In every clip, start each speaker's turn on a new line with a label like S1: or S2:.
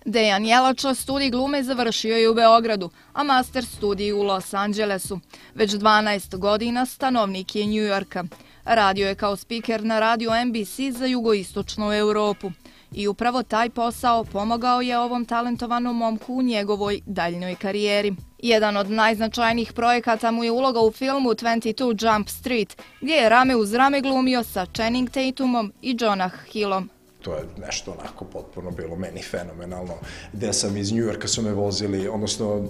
S1: Dejan Jelača studij glume završio je u Beogradu, a master studij u Los Angelesu. Već 12 godina stanovnik je Njujorka. Radio je kao spiker na radiju NBC za jugoistočnu Europu. I upravo taj posao pomogao je ovom talentovanom momku u njegovoj daljnjoj karijeri. Jedan od najznačajnijih projekata mu je uloga u filmu 22 Jump Street, gdje je rame uz rame glumio sa Channing Tatumom i Jonah Hillom.
S2: To je nešto onako potpuno bilo meni fenomenalno, gde sam iz Njujorka su me vozili, odnosno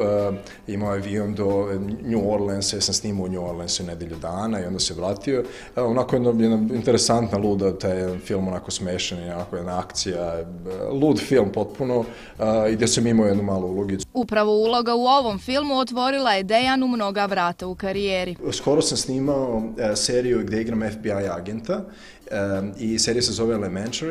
S2: imao avion do New Orleansa, ja sam snimao u New Orleansu nedelju dana i onda se vratio. Onako jedna interesantna luda, taj film onako smešan, onako jedna akcija, lud film potpuno i gde sam imao jednu malu ulogicu.
S1: Upravo uloga u ovom filmu otvorila je Dejanu mnoga vrata u karijeri.
S2: Skoro sam snimao seriju gde igram FBI agenta i serija se zove Elementary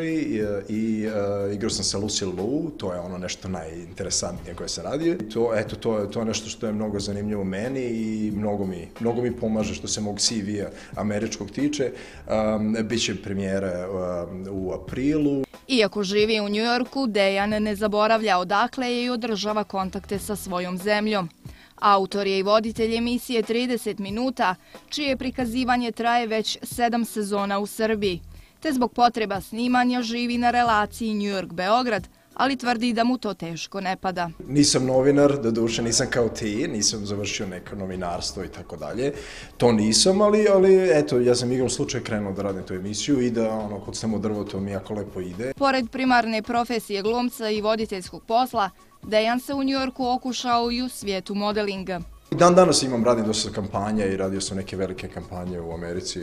S2: i igrao sam sa Lucy Liu, to je ono nešto najinteresantnije koje se radi. To je nešto što je mnogo zanimljivo meni i mnogo mi pomaže što se mog CV-a američkog tiče. Biće premijera u aprilu.
S1: Iako živi u Njujorku, Dejan ne zaboravlja odakle je i održava kontakte sa svojom zemljom. Autor je i voditelj emisije 30 minuta, čije prikazivanje traje već 7 sezona u Srbiji, te zbog potreba snimanja živi na relaciji New York-Beograd, ali tvrdi da mu to teško ne pada.
S2: Nisam novinar, doduše nisam kao ti, nisam završio neko novinarstvo i tako dalje. To nisam, ali eto, ja sam igrom slučaj krenuo da radim tu emisiju i da kod sam u drvo to mi jako lepo ide.
S1: Pored primarne profesije glumca i voditeljskog posla, Dejan se u Njujorku okušao i u svijetu modelinga.
S2: Danas radim dosta kampanja i radio sam neke velike kampanje u Americi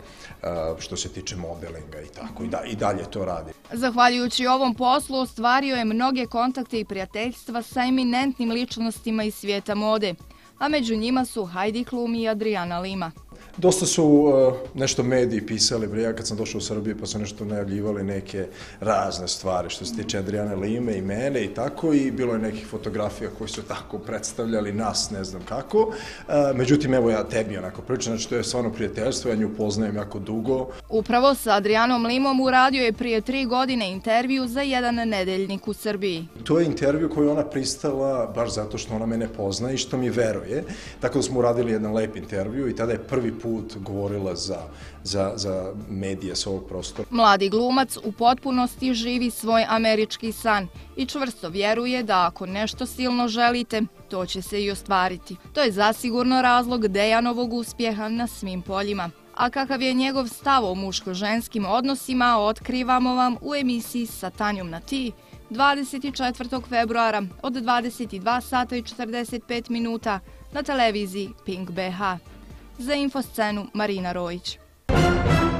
S2: što se tiče modelinga i tako i dalje to radim.
S1: Zahvaljujući ovom poslu ostvario je mnoge kontakte i prijateljstva sa eminentnim ličnostima iz svijeta mode, a među njima su Heidi Klum i Adriana Lima.
S2: Dosta su nešto mediji pisali, ja kad sam došao u Srbiju pa su nešto najavljivali neke razne stvari što se tiče Adriane Lime i mene i tako i bilo je nekih fotografija koji su tako predstavljali nas, ne znam kako. Međutim, evo ja tebi onako pričam, znači to je stvarno prijateljstvo, ja nju poznajem jako dugo.
S1: Upravo sa Adrianom Limom uradio je prije 3 godine intervju za jedan nedeljnik u Srbiji.
S2: To je intervju koju ona pristala baš zato što ona mene pozna i što mi veruje. Tako da smo uradili jedan lep intervju i tada je prvi put govorila za medije s ovog prostora.
S1: Mladi glumac u potpunosti živi svoj američki san i čvrsto vjeruje da ako nešto silno želite, to će se i ostvariti. To je zasigurno razlog Dejanovog uspjeha na svim poljima. A kakav je njegov stav o muško-ženskim odnosima, otkrivamo vam u emisiji sa Tanjom na ti 24. februara od 22 sata i 45 minuta na televiziji Pink BH. Za Infoscenu Marina Rojić.